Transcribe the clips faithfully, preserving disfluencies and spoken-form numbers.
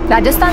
राजस्थान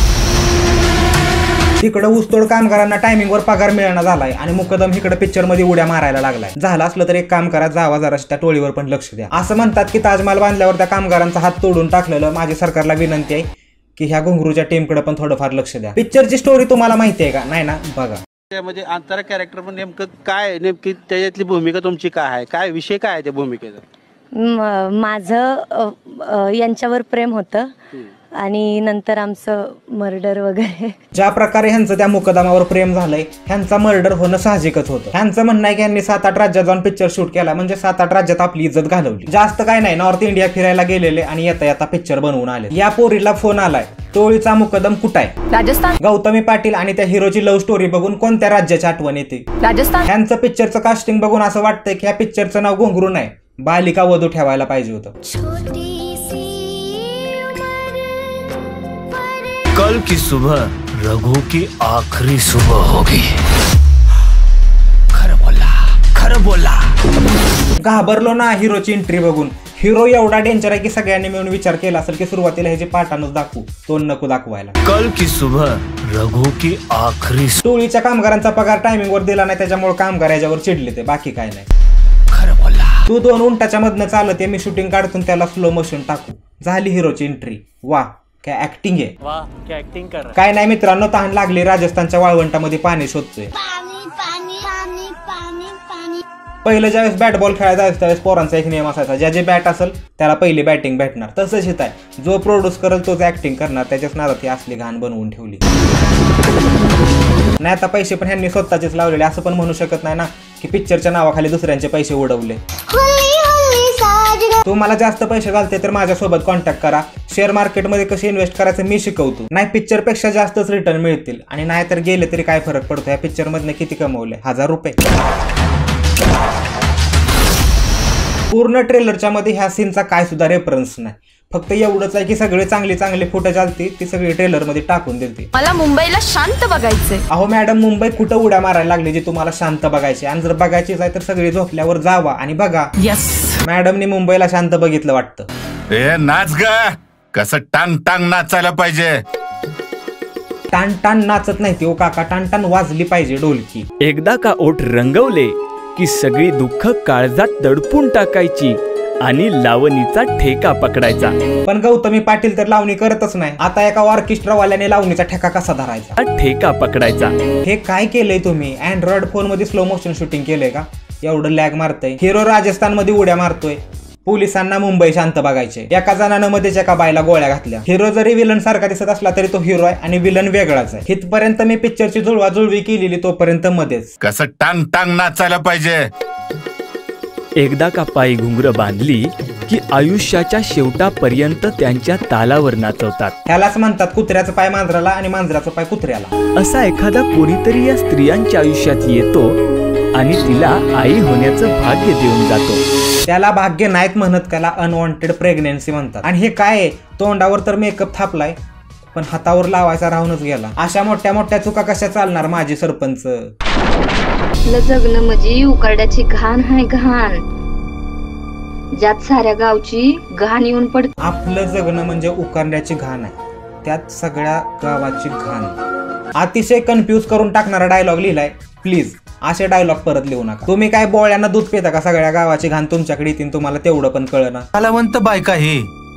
तिकडे ऊसतोड कामगारांना टायमिंगवर पगार मिळणार झालाय आणि मुकदम इकडे पिक्चर मध्ये उड्या मारायला लागलाय. झालं असलं तर एक काम करा, जावा जराशी त्या टोळीवर पण लक्ष द्या. असं म्हणतात की ताजमहाल बांधल्यावर त्या कामगारांचा हात तोडून टाकलेलं. माझी सरकारला विनंती आहे की ह्या घुंगरूच्या टीमकडे पण थोडंफार लक्ष द्या. पिक्चरची स्टोरी तुम्हाला माहिती आहे का? नाही ना, बघा. त्यामध्ये अंतरा कॅरेक्टर पण नेमकं काय, नेमकी त्याच्यातली भूमिका तुमची काय आहे, काय विषय काय आहे त्या भूमिकेचा? माझं यांच्यावर प्रेम होतं आणि नंतर आमचं मर्डर वगैरे. ज्या प्रकारे ह्यांचं त्या मुकदमावर प्रेम झालंय, ह्यांचा मर्डर होणं साहजिकच होतं. ह्यांचं म्हणणं आहे की ह्यांनी सात आठ राज्यात जाऊन पिक्चर शूट केला, म्हणजे सात आठ राज्यात आपली इज्जत घालवली. जास्त काय नाही, नॉर्थ इंडिया फिरायला गेलेले आणि येता येता पिक्चर बनवून आले. या पोरीला फोन आलाय, टोळीचा मुकदम कुठाय? राजस्थान. गौतमी पाटील आणि त्या हिरोची लव्ह स्टोरी बघून कोणत्या राज्याची आठवण येते? राजस्थान. ह्यांचं पिक्चरचं कास्टिंग बघून असं वाटतंय की ह्या पिक्चरचं नाव घुंगरू नाही, बालिका वधू ठेवायला पाहिजे होतं. कल की सुबह रघु की आखिरी सुबह होगी. खरं बोला, खरं बोला. घाबरलो ना हिरोची एंट्री बघून. हिरो एवढा डेंजर आहे की सगळ्यांनी मिळून विचार केला असेल की सुरुवातीला ह्याचे पाठानच दाखवू, तोंड नको दाखवायला. कल की सुबह रघु की आखिरी. टोळीच्या कामगारांचा पगार टायमिंगवर दिला नाही, त्याच्यामुळे कामगार याच्यावर चिडले ते, बाकी काय नाही. खरं बोला. तू दोन उंटाच्या मधनं चालते, मी शूटिंग काढतून त्याला स्लो मोशन टाकू. झाली हिरोची एंट्री. वा काय ऍक्टिंग आहे. वाह क्या ऍक्टिंग कर. काय नाही मित्रांनो, तहान लागली, राजस्थानच्या वाळवंटामध्ये पाणी शोधतोय. पहिलं ज्यावेळेस बॅट बॉल खेळायला जायचं त्यावेळेस पोरांचा एक नियम असायचा, ज्याची बॅट असेल त्याला पहिली बॅटिंग भेटणार. तसंच हित आहे, जो प्रोड्यूस करेल तोच ऍक्टिंग करणार. त्याच्याच नादात ही असली घाण बनवून ठेवली. नाही आता पैसे पण ह्यांनी स्वतःचेच लावलेले, असं पण म्हणू शकत नाही ना की पिक्चरच्या नावाखाली दुसऱ्यांचे पैसे उडवले. तुम्हाला जास्त पैसे घालते तर माझ्यासोबत कॉन्टॅक्ट करा. शेअर मार्केटमध्ये कसे इन्व्हेस्ट करायचं मी शिकवतो. नाही पिक्चर पेक्षा जास्तच रिटर्न मिळतील, आणि नाही तर गेले तरी काय फरक पडतो. या पिक्चर मधनं किती कमवले? हजार रुपये. पूर्ण ट्रेलरच्या मध्ये ह्या सीनचा काय सुद्धा रेफरन्स नाही, फक्त एवढंच आहे की सगळे चांगली चांगली फुटेज आलती ती सगळी ट्रेलर मध्ये टाकून दिलती. मला मुंबईला शांत बघायचंय. अहो मॅडम, मुंबई कुठं उड्या मारायला लागली जी तुम्हाला शांत बघायची? आणि जर बघायचीच आहे तर सगळी झोपल्यावर जावा आणि बघा. यस. मॅडमनी मुंबईला शांत बघितलं वाटतं. ए नाच ग, कसं टांग टांग नाचायला पाहिजे. टाण टाण नाचत नाही ती ओ काका, टाण टाण वाजली पाहिजे ढोलकी. एकदा का ओठ रंगवले की सगळी दुःख काळजात दडपून टाकायची आणि लावणीचा ठेका पकडायचा. पण गौतमी पाटील तर लावणी करतच नाही. आता एका ऑर्केस्ट्रावाल्याने लावणीचा ठेका कसा धरायचा? ठेका पकडायचा. हे काय केलंय तुम्ही? अँड्रॉइड फोन मध्ये स्लो मोशन शूटिंग केलंय का? एवढं लॅग मारतंय. हिरो राजस्थान मध्ये उड्या मारतोय, पोलिसांना मुंबई शांत बघायचे. एका जणानं मध्येच एका बायला गोळ्या घातल्या. हिरो जरी विलन सारखा दिसत असला तरी तो हिरो आहे आणि विलन वेगळाच आहे. इथपर्यंत मी पिक्चरची जुळवा जुळवी केलेली, तोपर्यंत मध्येच कसं टांग टांग नाचायला पाहिजे. एकदा का पायी घुंगरं बांधली की आयुष्याच्या शेवटापर्यंत त्यांच्या तालावर नाचवतात. ह्यालाच म्हणतात कुत्र्याचं पाय मांजराला आणि मांजराचं पाय कुत्र्याला. असा एखादा कोणीतरी या स्त्रियांच्या आयुष्यात येतो आणि तिला आई होण्याचं भाग्य देऊन जातो. त्याला भाग्य नाहीत म्हणत, त्याला अनवॉन्टेड प्रेग्नेन्सी म्हणतात. आणि हे काय आहे, तोंडावर तर मेकअप थापलाय पण हातावर लावायचा राहूनच गेला. अशा मोठ्या मोठ्या चुका कशा चालणार माझी सरपंच? आपलं जगणं म्हणजे उकारड्याची घाण आहे, घाण ज्यात साऱ्या गावची घाण येऊन पडते. आपलं जगणं म्हणजे उकारड्याची घाण आहे, त्यात सगळ्या गावाची घाण. अतिशय कन्फ्यूज करून टाकणारा डायलॉग लिहिलाय. प्लीज असे डायलॉग परत लिहू नका. तुम्ही काय बोळ्यांना दूध पिता का? सगळ्या गावाची घाण तुमच्याकडे येतील, तुम्हाला तेवढं पण कळना. कलावंत बायका ही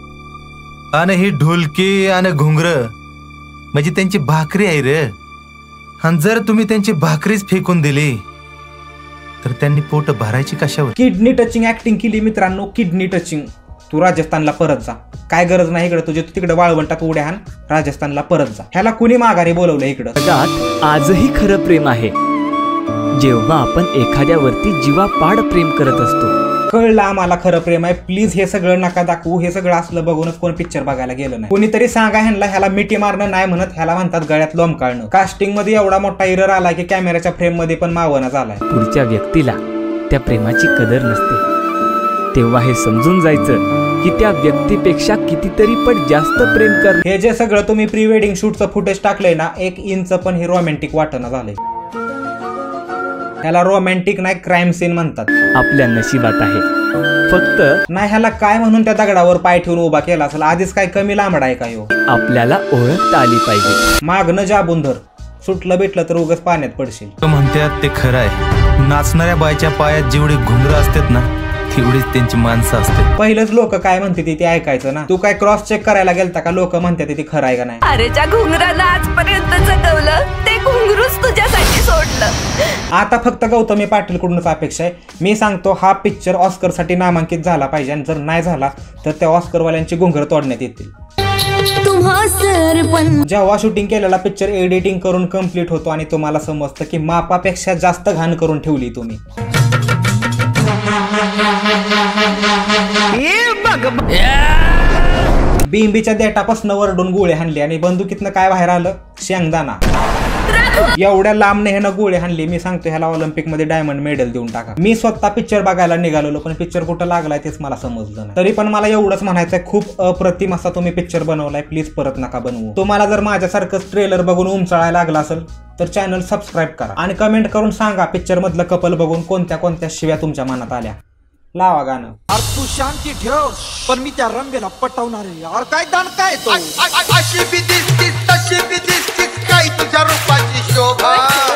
आणि ही ढोलकी आणि घुंगर म्हणजे त्यांची भाकरी आहे रे. आणि जर तुम्ही त्यांची भाकरीच फेकून दिली तर त्यांनी पोट भरायची कशावर? किडनी टचिंग ऍक्टिंग केली मित्रांनो, किडनी टचिंग. तू राजस्थानला परत जा, काय गरज नाही इकडे तुझे. तू तिकडे वाळवंटात उड्या हाण, राजस्थानला परत जा. ह्याला कुणी माघारी बोलवलं इकडं? जगात आजही खरं प्रेम आहे जेव्हा आपण एखाद्यावरती जीवापाड प्रेम करत असतो. कळलं आम्हाला खरं प्रेम आहे. प्लीज हे सगळं नका दाखवू. हे सगळं असलं बघूनच कोण पिक्चर बघायला गेलं नाही. कोणीतरी सांगा ह्यांना, ह्याला मिठी मारणं नाही म्हणत, ह्याला म्हणतात गळ्यात लोंबकाळणं. कास्टिंग मध्ये एवढा मोठा एरर आला की कॅमेऱ्याच्या फ्रेम मध्ये पण मावना झालाय. पुढच्या व्यक्तीला त्या प्रेमाची कदर नसते, तेव्हा हे समजून जायचं की त्या व्यक्तीपेक्षा कितीतरी पट जास्त प्रेम कर. हे जे सगळं तुम्ही प्री वेडिंग शूटचं फुटेज टाकलंय ना, एक इंच पण हे रोमॅन्टिक वाटणं झालंय. ह्याला रोमॅन्टिक नाही, क्राईम सीन म्हणतात. आपल्या नशिबात आहे फक्त नाही ह्याला काय म्हणून त्या दगडावर पाय ठेवून उभा केला असेल, आधीच काय कमी लांबडा आहे का ह्यो? आपल्याला ओळखता आली पाहिजे. मागणं जाबून धर, सुटलं भेटलं तर उगाच पाण्यात पडशील. तो म्हणतात ते खरं आहे. नाचणाऱ्या बायच्या पायात जेवढी घुंगरं असतात ना तेवढीच त्यांची माणसं असतात. पहिलंच लोक काय म्हणते ते ऐकायचं ना. तू काय क्रॉस चेक करायला गेलता का लोक म्हणतात ते खरं आहे का नाही? अरे ज्या घुंगरानं आजपर्यंत जगवलं ते घुंगरूच तुझ्यासाठी सोडलं. आता फक्त गौतमी पाटील कडूनच अपेक्षा आहे. मी सांगतो हा पिक्चर ऑस्कर साठी नामांकित झाला पाहिजे आणि जर नाही झाला तर त्या ऑस्करवाल्यांची घुंगर तोडण्यात येतील. जेव्हा शूटिंग केलेला पिक्चर एडिटिंग करून कम्प्लीट होतो आणि तुम्हाला समजतं की मापापेक्षा जास्त घाण करून ठेवली तुम्ही. बिंबीच्या देटापासून वरडून गोळे हाणले आणि बंदुकीतनं काय बाहेर आलं? शेंगदाणा. एवढ्या लांब ह्यानं गोळे हाणले. मी सांगतो ह्याला ऑलिम्पिक मध्ये डायमंड मेडल देऊन टाका. मी स्वतः पिक्चर बघायला निघालो पण पिक्चर कुठं लागलाय तेच मला समजलं नाही. तरी पण मला एवढंच म्हणायचंय, खूप अप्रतिम असा तुम्ही पिक्चर बनवलाय, प्लीज परत नका बनवू. तुम्हाला जर माझ्यासारखं ट्रेलर बघून उमचाळायला लागला असेल तर चॅनल सबस्क्राईब करा आणि कमेंट करून सांगा पिक्चर मधलं कपल बघून कोणत्या कोणत्या शिव्या तुमच्या मनात आल्या. लावा गाणं. अरे तू शांती ठेव, पण मी त्या रंबेला पटवणार आहे. अरे काय दान काय तो, अशी बी दिसतीस तशी बी दिसतीस, काय तुझ्या रूपाची शोभा.